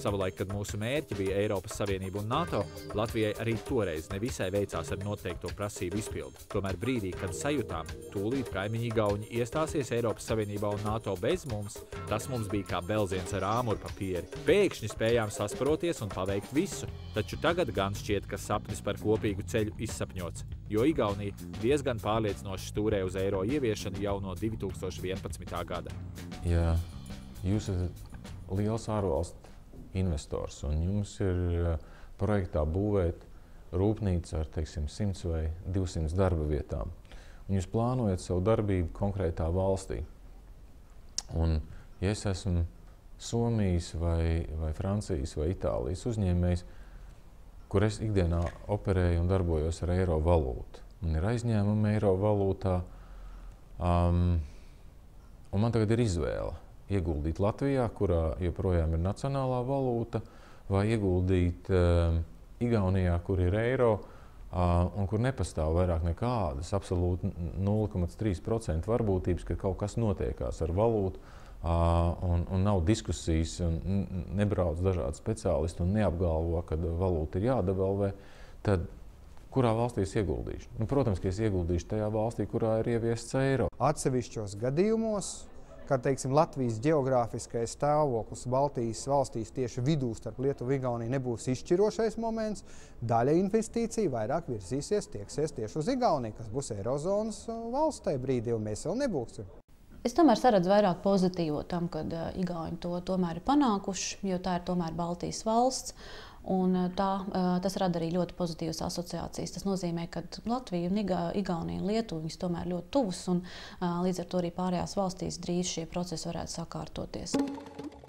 Savulaik, kad mūsu mērķi bija Eiropas Savienība un NATO, Latvijai arī toreiz nevisai veicās ar noteikto prasību izpildi. Tomēr brīdī, kad sajūtām, tūlīt kaimiņi Igauni iestāsies Eiropas Savienībā un NATO bez mums, tas mums bija kā belziens ar āmurpapieri. Pēkšņi spējām sasparoties un paveikt visu, taču tagad gan šķiet, ka sapnis par kopīgu ceļu izsapņots, jo Igaunija diezgan pārliecinoši stūrē uz eiro ieviešanu jau no 2011. gada. Ja jūs esat liels ārvalstu investors un jums ir projektā būvēt rūpnīcu ar, teiksim, 100 vai 200 darba vietām, un jūs plānojat savu darbību konkrētā valstī. Un, ja es esmu Somijas vai Francijas vai Itālijas uzņēmējs, kur es ikdienā operēju un darbojos ar eiro valūtu, un ir aizņēmumi eiro valūtā, un man tagad ir izvēle ieguldīt Latvijā, kurā joprojām ir nacionālā valūta, vai ieguldīt Igaunijā, kur ir eiro, un kur nepastāv vairāk nekādas, absolūti 0,3% varbūtības, ka kaut kas notiekās ar valūtu, un nav diskusijas, un nebrauc dažādi speciālisti un neapgalvo, ka valūta ir jādevalvē, tad kurā valstī es ieguldīšu? Nu, protams, ka es ieguldīšu tajā valstī, kurā ir ieviests eiro. Atsevišķos gadījumos, kā teiksim, Latvijas geogrāfiskais stāvoklis Baltijas valstīs tieši vidū starp Lietuvu un Igauniju nebūs izšķirošais moments, daļa investīcija vairāk virsīsies, tieksies tieši uz Igauniju, kas būs Eirozonas valsts tajā brīdī, un mēs vēl nebūsim. Es tomēr saredzu vairāk pozitīvo tam, kad Igauni to tomēr ir panākuši, jo tā ir tomēr Baltijas valsts. Un tas rada arī ļoti pozitīvas asociācijas. Tas nozīmē, ka Latvija, Igaunija un Lietuva viņas tomēr ļoti tuvas, un līdz ar to arī pārējās valstīs drīz šie procesi varētu sakārtoties.